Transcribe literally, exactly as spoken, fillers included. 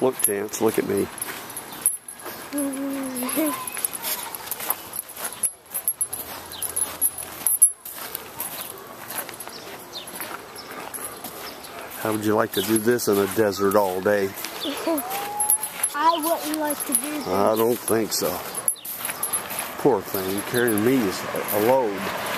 Look, Chance, look at me. How would you like to do this in a desert all day? I wouldn't like to do this. I don't think so. Poor thing, carrying me is a load.